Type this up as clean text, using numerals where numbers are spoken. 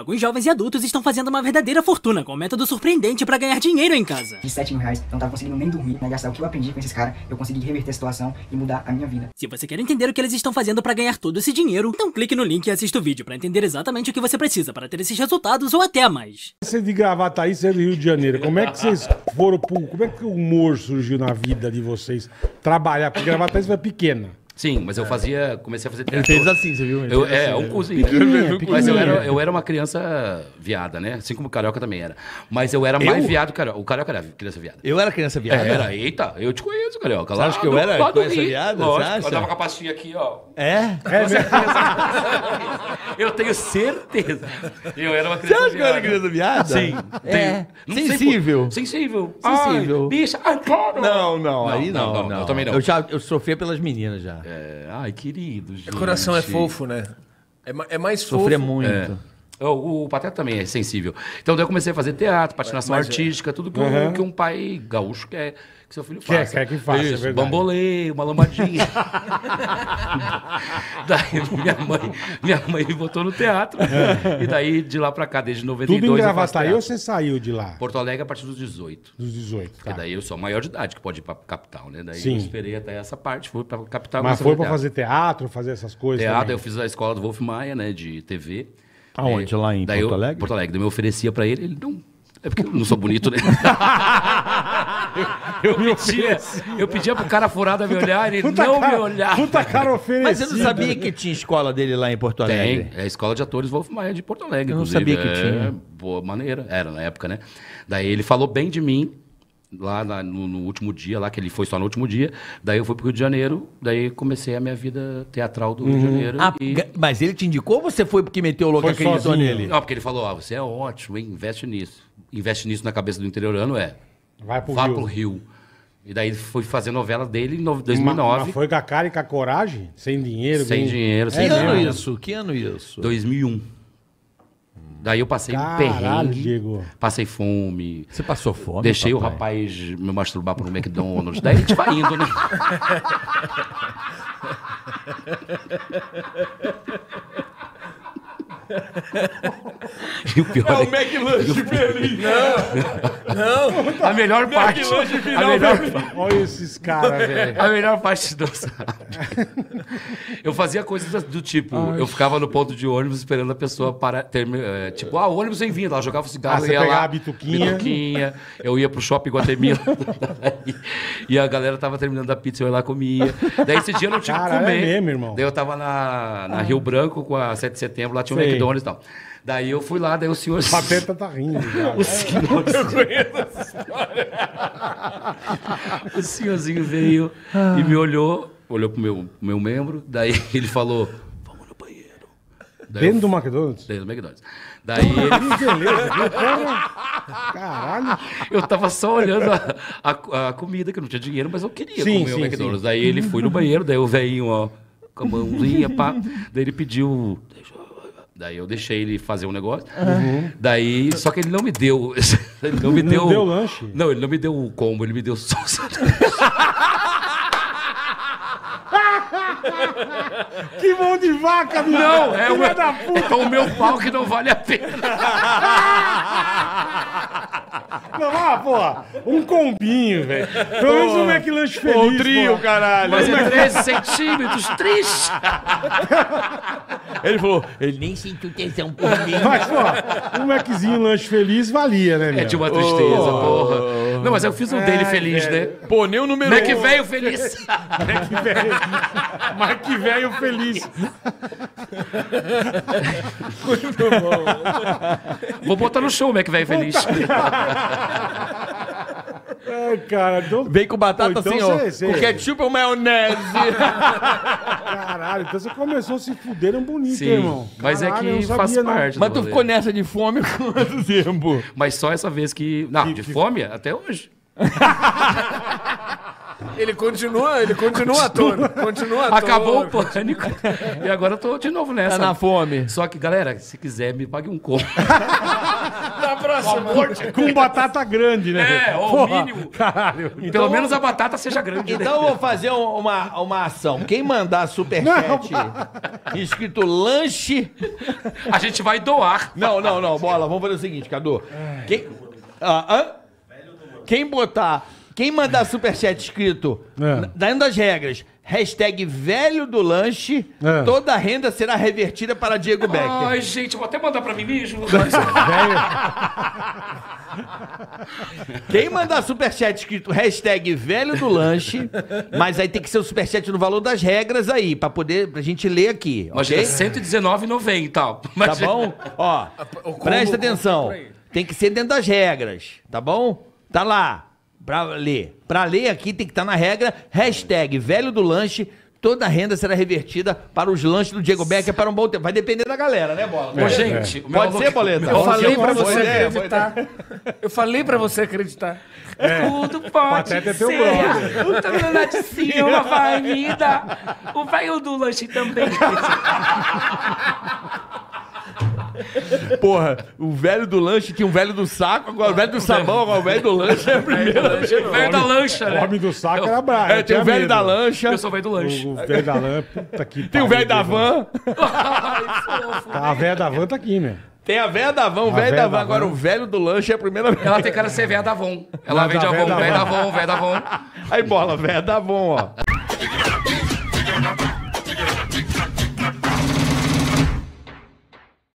Alguns jovens e adultos estão fazendo uma verdadeira fortuna com um método surpreendente para ganhar dinheiro em casa. De 7 mil reais, não tava conseguindo nem dormir, né? Gastar o que eu aprendi com esses caras, eu consegui reverter a situação e mudar a minha vida. Se você quer entender o que eles estão fazendo para ganhar todo esse dinheiro, então clique no link e assista o vídeo para entender exatamente o que você precisa para ter esses resultados ou até mais. Você de Gravataí, você é do Rio de Janeiro. Como é que vocês foram pro... Como é que o humor surgiu na vida de vocês? Trabalhar, porque Gravataí é pequena. Sim, mas eu comecei a fazer Ele fez assim, você viu? Um cozinho. Mas eu era uma criança viada, né? Assim como o Carioca também era. Mas eu era mais viado que o Carioca. O Carioca era criança viada. Eu era criança viada? Eita, eu te conheço, Carioca. Você acha que eu era criança viada? Lógico, eu tava com a pastinha aqui, ó. É? Com certeza. Eu tenho certeza. Eu era uma criança Você acha que eu era criança viada? Sim. É. Sensível. Sensível. Sensível. Ai, bicha. Ai, claro. Não, aí não. Eu também não. Eu sofria pelas meninas já. Ai, querido, gente. O coração é fofo, né? É mais fofo. Sofria muito. O Pateta também é sensível. Então daí eu comecei a fazer teatro, patinação artística, tudo que um pai gaúcho quer que seu filho faça. Quer que faça, isso, é verdade. bambolê, uma lambadinha. Daí minha mãe me botou no teatro. E daí de lá pra cá, desde 92 Tudo em eu faço Gravataí teatro. ou você saiu de lá? Porto Alegre a partir dos 18. Dos 18, tá. Porque daí eu sou maior de idade, que pode ir pra capital, né? Daí Sim. eu esperei até essa parte, fui pra capital. Mas comecei a foi pra teatro. fazer teatro, fazer essas coisas Teatro, também. eu fiz a escola do Wolf Maia, né, de TV. Aonde? Lá em Porto Alegre? Porto Alegre. Daí eu me oferecia pra ele não... É porque eu não sou bonito, né? eu pedia pro cara furado me olhar e ele não me olhar. Puta cara oferecida. Mas você não sabia que tinha escola dele lá em Porto Alegre? Tem, é a Escola de Atores Wolf Maia de Porto Alegre, Eu não inclusive. sabia que tinha. Boa maneira, era na época, né? Daí ele falou bem de mim, lá no último dia, lá que ele foi só no último dia. Daí eu fui pro Rio de Janeiro, daí comecei a minha vida teatral do Rio de Janeiro. Mas ele te indicou ou você foi porque meteu o louco e Foi acreditou sozinho. nele? Não, porque ele falou, você é ótimo, hein? Investe nisso. Investe nisso na cabeça do interiorano, Vai pro vá Rio. pro Rio. E daí fui fazer novela dele em 2009. Mas foi com a cara e com a coragem? Sem dinheiro? Sem dinheiro, sem Que ano nada. isso? Que ano isso? 2001. Daí eu passei um Caralho, perrengue, Diego. passei fome, Você passou fome? deixei o papai? rapaz me masturbar pro McDonald's. Daí a gente vai indo, né? E o pior é McLanche feliz. a melhor parte. Olha esses caras, velho. A melhor parte do sabe. Eu fazia coisas do tipo, eu ficava no ponto de ônibus esperando a pessoa para tipo, o ônibus vem vindo, ela jogava o cigarro, você ia pegava lá, a bituquinha. eu ia pro shopping Guatemi e a galera tava terminando a pizza, eu ia lá comia. Daí esse dia eu não tinha que Caralho, comer. é mesmo, irmão. Daí eu tava na Rio Branco com a 7 de setembro, lá tinha um Sei. McDonald's e tal. Daí eu fui lá, daí o senhor... O Pateta tá rindo, já. O senhor... O senhorzinho veio e me olhou pro meu membro, daí ele falou, vamos no banheiro. Daí Dentro do McDonald's? Dentro do McDonald's. Daí ele... Que beleza, viu? Porra. Caralho. Eu tava só olhando a comida, que eu não tinha dinheiro, mas eu queria Sim, comer o sim, McDonald's. sim. Daí ele foi no banheiro, daí o velhinho, ó, com a mãozinha, pá. Daí ele pediu... Daí eu deixei ele fazer um negócio. Daí, só que ele não me deu... Ele não me deu... deu lanche? Não, ele não me deu o combo, ele me deu só... Que mão de vaca, meu. Não, é Filha da puta. o meu pau que não vale a pena. Não, porra. Um combinho, velho. Pelo menos um McLanche feliz, O trio, porra. caralho. Mas é 13 centímetros, triste. Ele falou, ele nem sentiu tesão por mim. Mas, porra, um Maczinho lanche feliz valia, né, meu? É de uma tristeza, porra. Não, mas eu fiz um dele feliz, né? Pô, nem o número Mac velho feliz. Mas que velho feliz. Vou botar no show o Mac velho feliz. Ai, cara. Então... Vem com batata Pô, então assim, ó. cê- Com ketchup ou maionese? Caralho, então você começou a se fuder um bonito, Sim, irmão. mas é Caralho, eu que não sabia, faz não. parte. Mas tu do ficou rolê. nessa de fome quanto tempo? Mas só essa vez que... Não, de fome até hoje. Ele continua ator. Continua ator. Acabou o pânico. E agora eu tô de novo nessa. Tá na fome. Só que, galera, se quiser, me pague um combo. Na próxima. Com batata grande, né? É, o mínimo. Caralho. Pelo menos a batata seja grande. Então eu vou fazer uma ação. Quem mandar superchat escrito lanche... A gente vai doar. Não, bola. Vamos fazer o seguinte, Cadu. Quem mandar superchat escrito dentro das regras, hashtag velho do lanche, toda a renda será revertida para Diego Becker. Ai, gente, vou até mandar pra mim mesmo. Quem mandar superchat escrito hashtag velho do lanche, mas aí tem que ser o superchat no valor das regras aí, pra gente ler aqui, Imagina, ok? R$119,90 e tal. Tá bom? Ó, presta atenção. Tem que ser dentro das regras, tá bom? Tá lá, pra ler. Pra ler aqui tem que estar na regra, hashtag velho do lanche, toda a renda será revertida para os lanches do Diego Becker para um bom tempo. Vai depender da galera, né, Bola? Ô, gente, o meu Pode ser, Boleta? Eu falei pra Boa você ideia, acreditar. Eu falei pra você acreditar. Tudo pode Pateta é teu ser. brother. O Tana lá de cima vai me dar. O velho do lanche também. Porra, o velho do lanche tinha um velho do saco, agora o velho do sabão, agora o velho do lanche é a primeira. O velho da lancha, O né? homem do saco era bravo. É, tem o velho da lancha, Eu sou o velho do lanche. O velho da lã, puta que tem o velho da van, A velha da van tá aqui, né? tem a velha da van, o velho velha da da van. Agora van. o velho do lanche é a primeira vez. Ela tem cara de ser velha da Avon. Ela Não, vende da Avon, velha da velho da Avon. Avon, velho da Avon. Aí, Bola, velho da van, ó.